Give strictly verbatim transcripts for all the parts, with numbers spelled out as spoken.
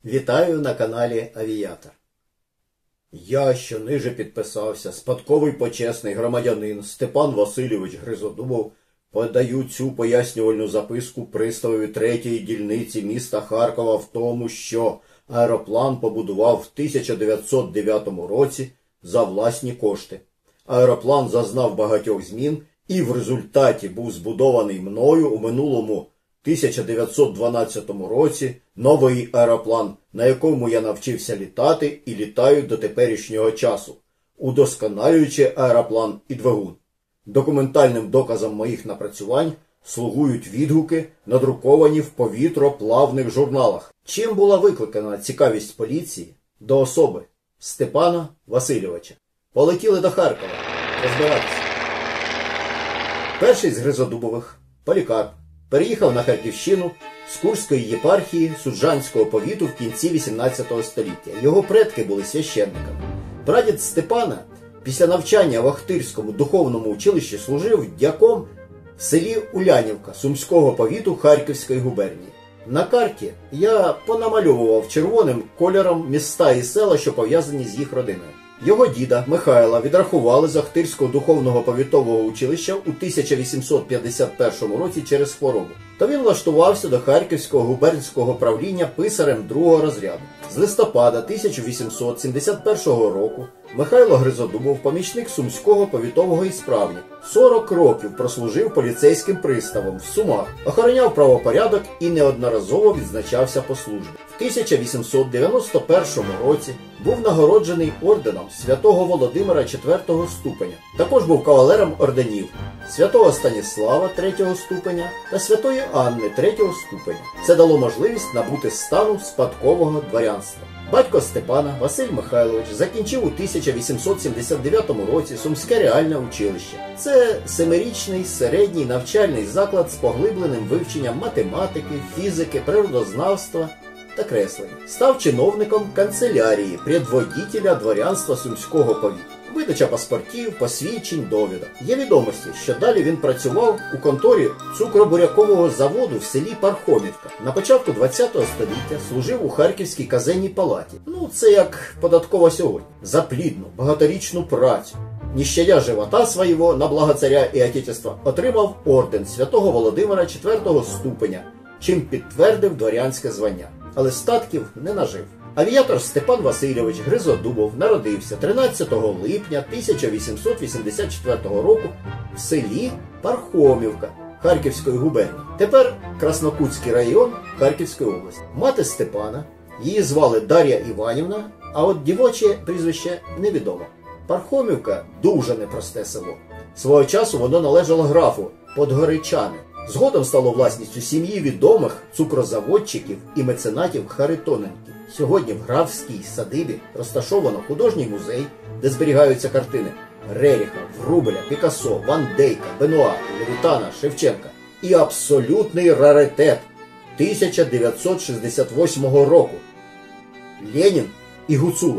Вітаю на каналі Авіатор. Я, що ниже підписався, спадковий почесний громадянин Степан Васильович Гризодубов, подаю цю пояснювальну записку приставові третьої дільниці міста Харкова в тому, що аероплан побудував в тисяча дев'ятсот дев'ятому році за власні кошти. Аероплан зазнав багатьох змін і в результаті був збудований мною у минулому тисяча дев'ятсот дванадцятому році новий аероплан, на якому я навчився літати і літаю до теперішнього часу, удосконалюючи аероплан і двигун. Документальним доказом моїх напрацювань слугують відгуки, надруковані в повітроплавних журналах. Чим була викликана цікавість поліції до особи Степана Васильовича? Полетіли до Харкова розбиратися. Перший з Гризодубових, Полікарп, переїхав на Харківщину з Курської єпархії Суджанського повіту в кінці вісімнадцятого століття. Його предки були священниками. Прадід Степана після навчання в Охтирському духовному училищі служив дяком в селі Улянівка Сумського повіту Харківської губернії. На карті я понамальовував червоним кольором міста і села, що пов'язані з їх родиною. Його діда Михайла відрахували з Охтирського духовного повітового училища у тисяча вісімсот п'ятдесят першому році через хворобу. Та він влаштувався до Харківського губернського правління писарем другого розряду. З листопада тисяча вісімсот сімдесят першого року Михайло Гризодубов, помічник Сумського повітового ісправні, сорок років прослужив поліцейським приставом в Сумах, охороняв правопорядок і неодноразово відзначався по службі. В тисяча вісімсот дев'яносто першому році був нагороджений орденом Святого Володимира четвертого ступеня. Також був кавалером орденів Святого Станіслава третього ступеня та Святої Анни третього ступеня. Це дало можливість набути стану спадкового дворянства. Батько Степана, Василь Михайлович, закінчив у тисяча вісімсот сімдесят дев'ятому році Сумське реальне училище. Це семирічний середній навчальний заклад з поглибленим вивченням математики, фізики, природознавства та креслення. Став чиновником канцелярії предводителя дворянства Сумського повіту. Видача паспортів, посвідчень, довідок. Є відомості, що далі він працював у конторі цукробурякового заводу в селі Пархомівка. На початку ХХ століття служив у Харківській казенній палаті. Ну, це як податкова сьогодні. За плідну, багаторічну працю, не щадя живота свого на благо царя і отечества, отримав орден Святого Володимира четвертого ступеня, чим підтвердив дворянське звання. Але статків не нажив. Авіатор Степан Васильович Гризодубов народився тринадцятого липня тисяча вісімсот вісімдесят четвертого року в селі Пархомівка Харківської губернії. Тепер Краснокутський район Харківської області. Мати Степана, її звали Дар'я Іванівна, а от дівоче прізвище невідомо. Пархомівка – дуже непросте село. Свого часу воно належало графу Подгоричани. Згодом стало власністю сім'ї відомих цукрозаводчиків і меценатів Харитоненків. Сьогодні в графській садибі розташовано художній музей, де зберігаються картини Реріха, Врубеля, Пікассо, Ван Дейка, Бенуа, Левітана, Шевченка. І абсолютний раритет тисяча дев'ятсот шістдесят восьмого року – Ленін і гуцули.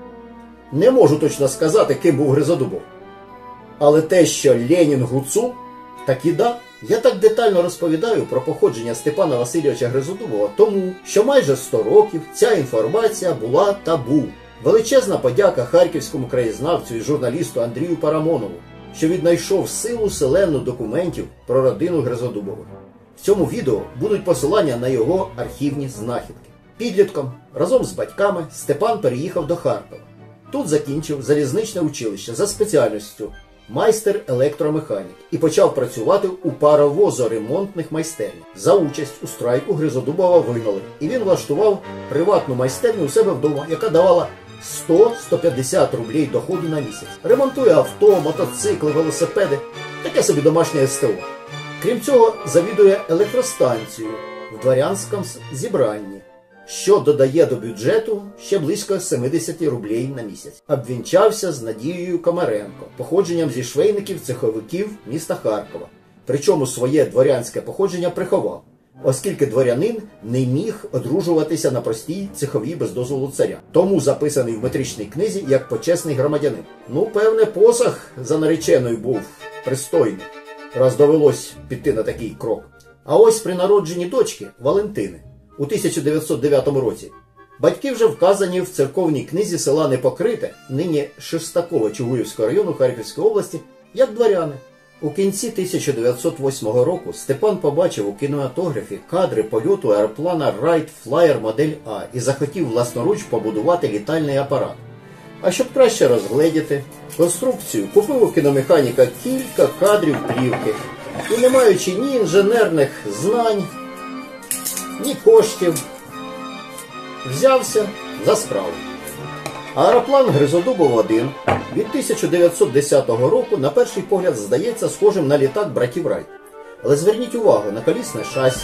Не можу точно сказати, ким був Гризодубов. Але те, що Ленін гуцул, так і да. Я так детально розповідаю про походження Степана Васильовича Гризодубова тому, що майже сто років ця інформація була табу. Величезна подяка харківському краєзнавцю і журналісту Андрію Парамонову, що віднайшов силу селену документів про родину Гризодубових. В цьому відео будуть посилання на його архівні знахідки. Підлітком разом з батьками Степан переїхав до Харкова. Тут закінчив залізничне училище за спеціальністю майстер електромеханік і почав працювати у паровозоремонтних майстернях. За участь у страйку Гризодубова вигнали, і він влаштував приватну майстерню у себе вдома, яка давала сто - сто п'ятдесят рублів доходу на місяць. Ремонтує авто, мотоцикли, велосипеди, таке собі домашнє ес те о. Крім цього, завідує електростанцією в дворянському зібранні, що додає до бюджету ще близько сімдесят рублів на місяць. Обвінчався з Надією Комаренко, походженням зі швейників-цеховиків міста Харкова. Причому своє дворянське походження приховав, оскільки дворянин не міг одружуватися на простій цеховій без дозволу царя. Тому записаний в метричній книзі як почесний громадянин. Ну, певне, посаг за нареченою був пристойний, раз довелось піти на такий крок. А ось при народженні дочки Валентини у тисяча дев'ятсот дев'ятому році Батьки вже вказані в церковній книзі села Непокрите, нині Шестакове Чугуївського району Харківської області, як дворяни. У кінці тисяча дев'ятсот восьмого року Степан побачив у кінематографі кадри польоту аероплана Wright Flyer модель А і захотів власноруч побудувати літальний апарат. А щоб краще розгледіти конструкцію, купив у кіномеханіка кілька кадрів плівки і, не маючи ні інженерних знань, ні коштів, взявся за справу. Аероплан Гризодубов один від тисяча дев'ятсот десятого року на перший погляд здається схожим на літак братів Райт. Але зверніть увагу на колісне шасі,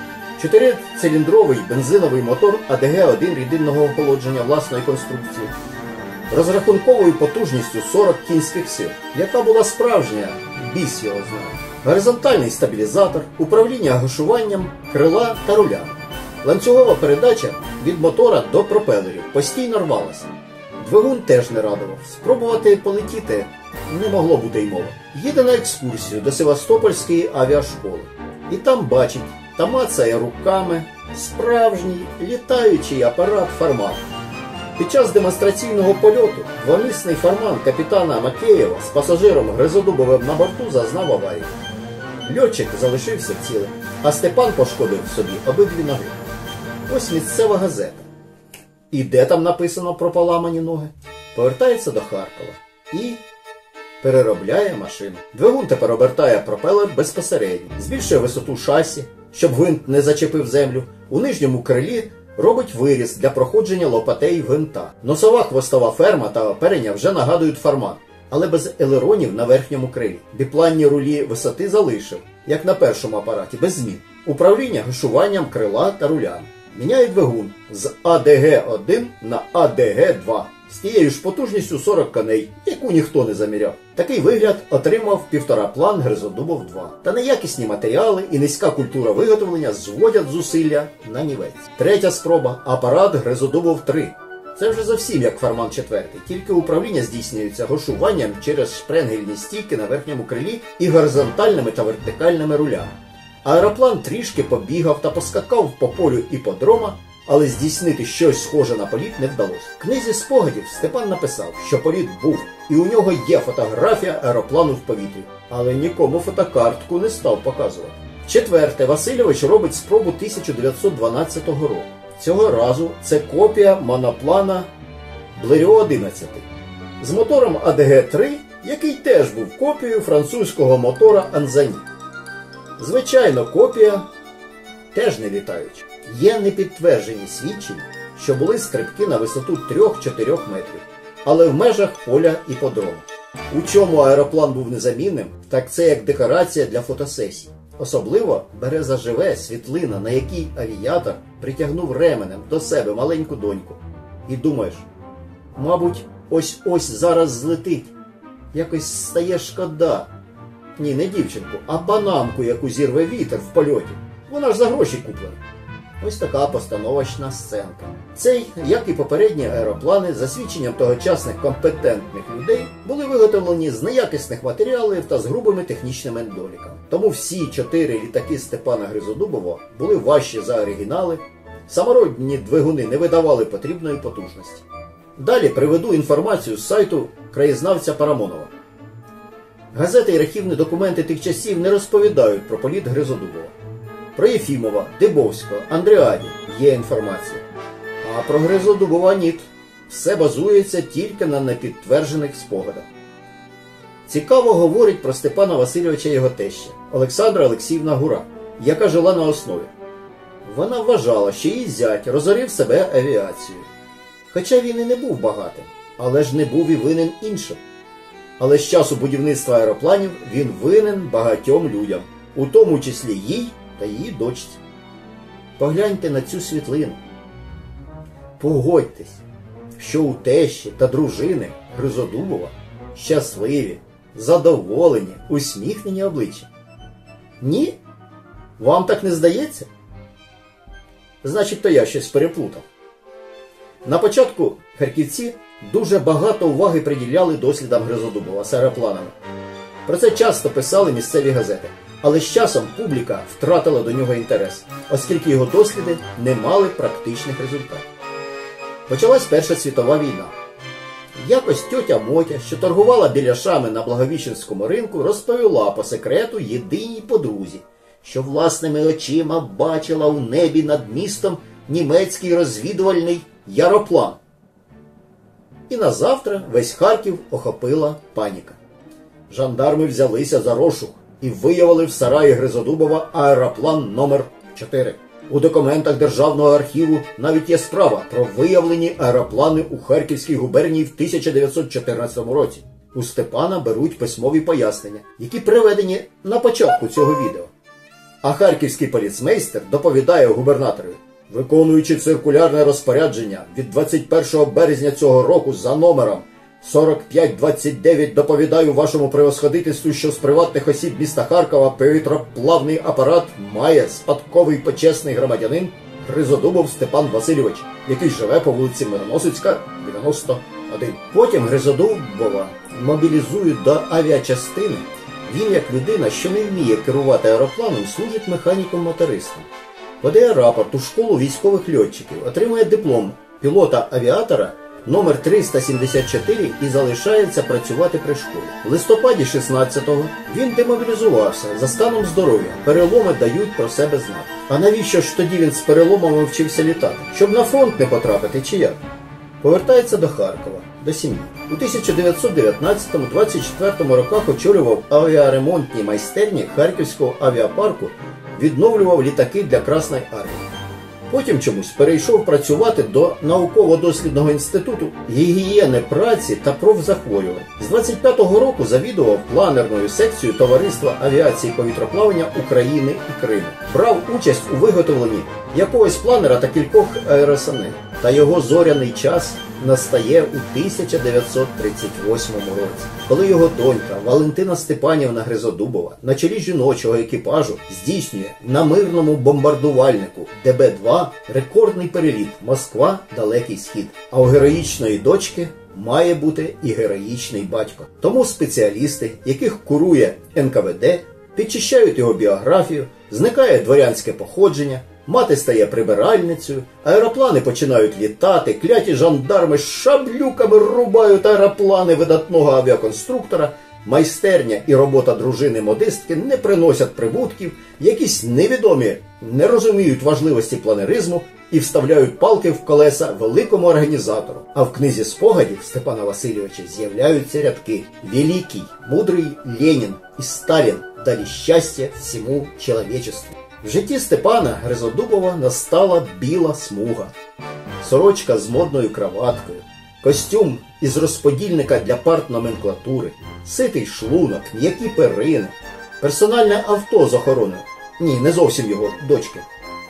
чотирициліндровий бензиновий мотор А Д Г один рідинного охолодження власної конструкції, розрахунковою потужністю сорок кінських сил, яка була справжня, біс його знає, горизонтальний стабілізатор, управління гашуванням, крила та руля. Ланцюгова передача від мотора до пропелерів постійно рвалася. Двигун теж не радував. Спробувати полетіти не могло бути й мови. Їде на екскурсію до Севастопольської авіашколи. І там бачить та мацає руками справжній літаючий апарат «Фарман». Під час демонстраційного польоту двомісний «Фарман» капітана Макеєва з пасажиром Гризодубовим на борту зазнав аварію. Льотчик залишився цілим, а Степан пошкодив собі обидві ноги. Ось місцева газета. І де там написано про поламані ноги? Повертається до Харкова і переробляє машину. Двигун тепер обертає пропелер безпосередньо, збільшує висоту шасі, щоб гвинт не зачепив землю. У нижньому крилі робить виріз для проходження лопатей гвинта. Носова хвостова ферма та оперення вже нагадують «Фарман», але без елеронів на верхньому крилі. Біпланні рулі висоти залишив, як на першому апараті, без змін. Управління гашуванням крила та рулями. Міняє двигун з А Д Г один на А Д Г два з тією ж потужністю сорок коней, яку ніхто не заміряв. Такий вигляд отримав півтораплан Гризодубов два. Та неякісні матеріали і низька культура виготовлення зводять зусилля на нівець. Третя спроба – апарат Гризодубов три. Це вже зовсім як «Фарман четвертий», тільки управління здійснюється гашуванням через шпренгельні стійки на верхньому крилі і горизонтальними та вертикальними рулями. Аероплан трішки побігав та поскакав по полю іпподрома, але здійснити щось схоже на політ не вдалося. В книзі спогадів Степан написав, що політ був, і у нього є фотографія аероплану в повітрі, але нікому фотокартку не став показувати. Четверте, Васильович робить спробу тисяча дев'ятсот дванадцятого року. Цього разу це копія моноплана Блеріо одинадцять з мотором А Д Г три, який теж був копією французького мотора Анзані. Звичайно, копія теж не літаюча. Є непідтверджені свідчення, що були стрибки на висоту три-чотири метрів, але в межах поля іпподрому. У чому аероплан був незамінним, так це як декорація для фотосесій. Особливо бере заживе світлина, на якій авіатор притягнув ременем до себе маленьку доньку. І думаєш, мабуть, ось-ось зараз злетить. Якось стає шкода. Ні, не дівчинку, а панамку, яку зірве вітер в польоті. Вона ж за гроші куплена. Ось така постановочна сценка. Цей, як і попередні аероплани, за свідченням тогочасних компетентних людей, були виготовлені з неякісних матеріалів та з грубими технічними недоліками. Тому всі чотири літаки Степана Гризодубова були важчі за оригінали, самородні двигуни не видавали потрібної потужності. Далі приведу інформацію з сайту краєзнавця Парамонова. Газети і архівні документи тих часів не розповідають про політ Гризодубова. Про Єфімова, Дибовського, Андреаді є інформація. А про Гризодубова ні. Все базується тільки на непідтверджених спогадах. Цікаво говорить про Степана Васильовича його теща, Олександра Олексіївна Гура, яка жила на основі. Вона вважала, що її зять розорив себе авіацією. Хоча він і не був багатим, але ж не був і винен іншим. Але з часу будівництва аеропланів він винен багатьом людям, у тому числі їй та її дочці. Погляньте на цю світлину. Погодьтесь, що у тещі та дружини Гризодубова щасливі, задоволені, усміхнені обличчя. Ні? Вам так не здається? Значить, то я щось переплутав. На початку харківці дуже багато уваги приділяли дослідам Гризодубова з аеропланами. Про це часто писали місцеві газети. Але з часом публіка втратила до нього інтерес, оскільки його досліди не мали практичних результатів. Почалась Перша світова війна. Якось тьотя Мотя, що торгувала біляшами на Благовіщенському ринку, розповіла по секрету єдиній подрузі, що власними очима бачила у небі над містом німецький розвідувальний яроплан. І назавтра весь Харків охопила паніка. Жандарми взялися за розшук і виявили в сараї Гризодубова аероплан номер чотири. У документах Державного архіву навіть є справа про виявлені аероплани у Харківській губернії в тисяча дев'ятсот чотирнадцятому році. У Степана беруть письмові пояснення, які приведені на початку цього відео. А харківський поліцмейстер доповідає губернатору: виконуючи циркулярне розпорядження від двадцять першого березня цього року за номером сорок п'ять двадцять дев'ять, доповідаю вашому превосходительству, що з приватних осіб міста Харкова повітроплавний апарат має спадковий почесний громадянин Гризодубов Степан Васильович, який живе по вулиці Мироносицька, дев'яносто один. Потім Гризодубова мобілізують до авіачастини. Він, як людина, що не вміє керувати аеропланом, служить механіком-мотористом. Подає рапорт у школу військових льотчиків, отримує диплом пілота-авіатора номер триста сімдесят чотири і залишається працювати при школі. В листопаді шістнадцятого він демобілізувався за станом здоров'я. Переломи дають про себе знати. А навіщо ж тоді він з переломами вчився літати? Щоб на фронт не потрапити чи як? Повертається до Харкова, до сім'ї. У тисяча дев'ятсот дев'ятнадцятому — двадцять четвертому роках очолював авіаремонтні майстерні Харківського авіапарку, відновлював літаки для Красної армії. Потім чомусь перейшов працювати до науково-дослідного інституту гігієни праці та профзахворювань. З двадцять п'ятого року завідував планерною секцією Товариства авіації повітроплавання України і Криму. Брав участь у виготовленні якогось планера та кількох аеросаней. Та його зоряний час настає у тисяча дев'ятсот тридцять восьмому році, коли його донька Валентина Степанівна Гризодубова на чолі жіночого екіпажу здійснює на мирному бомбардувальнику Д Б два рекордний переліт Москва – Далекий Схід. А у героїчної дочки має бути і героїчний батько. Тому спеціалісти, яких курує Ен Ка Ве Де, підчищають його біографію, зникає дворянське походження, мати стає прибиральницею, аероплани починають літати, кляті жандарми з шаблюками рубають аероплани видатного авіаконструктора, майстерня і робота дружини-модистки не приносять прибутків, якісь невідомі не розуміють важливості планеризму і вставляють палки в колеса великому організатору. А в книзі спогадів Степана Васильовича з'являються рядки: «Великий, мудрий Ленін і Сталін дали щастя всьому чоловічеству». В житті Степана Гризодубова настала біла смуга, сорочка з модною краваткою, костюм із розподільника для партноменклатури, ситий шлунок, м'які перини, персональне авто з охороною. Ні, не зовсім його, дочки.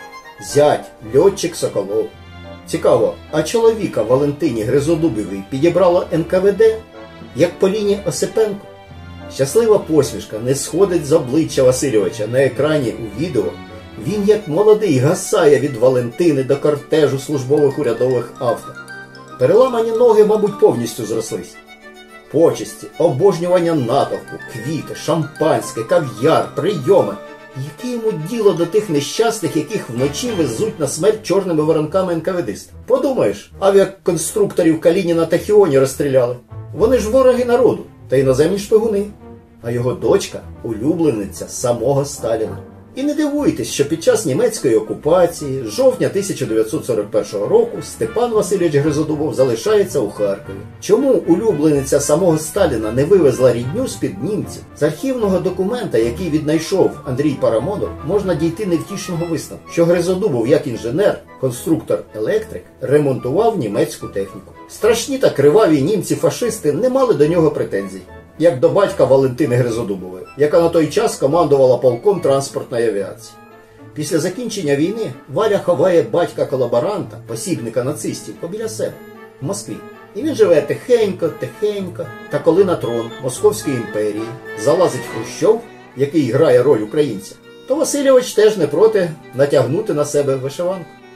Зять, льотчик Соколов. Цікаво, а чоловіка Валентині Гризодубовій підібрала Ен Ка Ве Де, як Поліні Осипенко? Щаслива посмішка не сходить з обличчя Васильовича на екрані у відео. Він як молодий гасає від Валентини до кортежу службових урядових авто. Переламані ноги, мабуть, повністю зрослись. Почесті, обожнювання натовпу, квіти, шампанське, кав'яр, прийоми. Яке йому діло до тих нещасних, яких вночі везуть на смерть чорними воронками ен ка ве дисти? Подумаєш, авіаконструкторів Калініна та Хіоні розстріляли. Вони ж вороги народу та іноземні шпигуни. А його дочка – улюблениця самого Сталіна. І не дивуйтесь, що під час німецької окупації жовтня тисяча дев'ятсот сорок першого року Степан Васильович Гризодубов залишається у Харкові. Чому улюблениця самого Сталіна не вивезла рідню з-під німців? З архівного документа, який віднайшов Андрій Парамонов, можна дійти невтішного висновку, що Гризодубов, як інженер, конструктор-електрик, ремонтував німецьку техніку. Страшні та криваві німці-фашисти не мали до нього претензій, як до батька Валентини Гризодубової, яка на той час командувала полком транспортної авіації. Після закінчення війни Валя ховає батька-колаборанта, посібника нацистів, побіля себе, в Москві. І він живе тихенько, тихенько, та коли на трон Московської імперії залазить Хрущов, який грає роль українця, то Васильович теж не проти натягнути на себе вишиванку.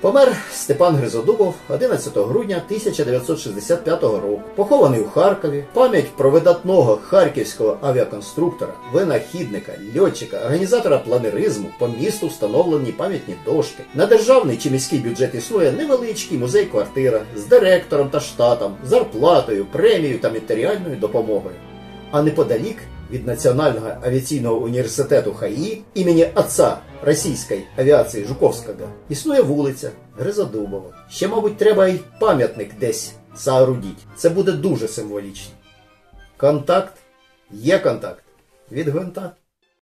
Помер Степан Гризодубов одинадцятого грудня тисяча дев'ятсот шістдесят п'ятого року. Похований у Харкові. Пам'ять про видатного харківського авіаконструктора, винахідника, льотчика, організатора планеризму по місту встановлені пам'ятні дошки. На державний чи міський бюджет існує невеличкий музей-квартира з директором та штатом, зарплатою, премією та матеріальною допомогою. А неподалік від Національного авіаційного університету ХАІ імені отца російської авіації Жуковського існує вулиця Гризодубова. Ще, мабуть, треба й пам'ятник десь соорудить. Це буде дуже символічно. Контакт? Є контакт. Від гвинта.